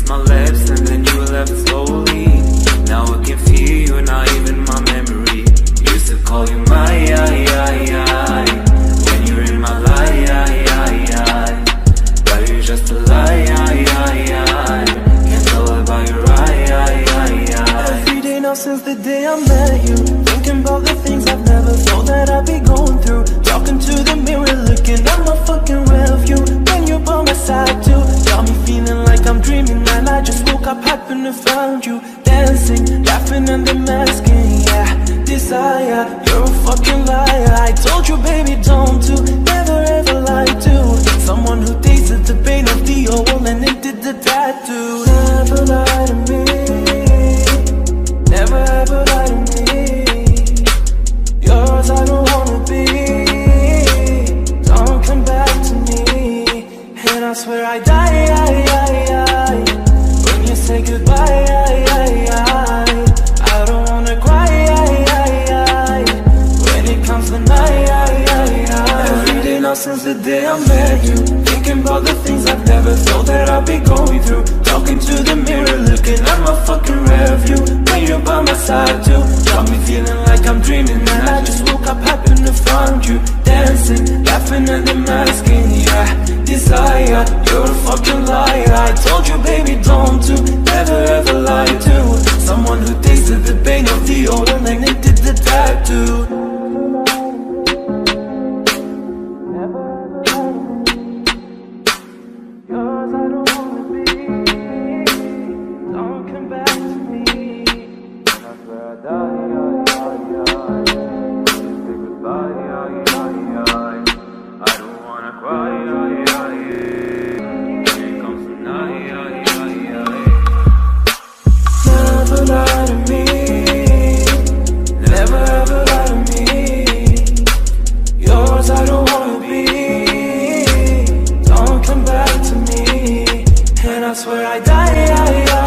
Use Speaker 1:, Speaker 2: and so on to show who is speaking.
Speaker 1: my lips and then you left slowly. Now I can feel you, not even my memory. Used to call you my when you're in my life, but you're just a lie. Can't tell about your
Speaker 2: Every day now since the day I met you, thinking about the things I've never thought that I'd be going through. Talking to the mirror, looking at my fucking rear view. When you're by my side too, got me feeling like I'm dreaming, and I just woke up happy to find you. Dancing, laughing and then masking, yeah. Desire, you're a fucking liar. I told you baby don't do, never ever lie to someone who tasted the pain of the old and it did the tattoo. Never lie to me, never ever lie to me. Yours I don't wanna be, don't come back to me. And I swear I die when you say goodbye. I don't wanna cry when it comes to night. Every day now since the day I met you, thinking about the things I've never thought that I'd be going through. Talking to the mirror, looking at my fucking rear view. When you're by my side too, got me feeling like I'm dreaming, and I just woke up happy to find you. Dancing, laughing and then masking, yeah. Desire, you're a fucking liar. I told you baby don't do, never ever lie to someone who tasted the pain of the old and then it did the tattoo. I swear I die